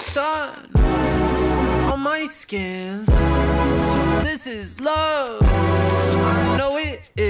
sun on my skin. So this is love, I know it is.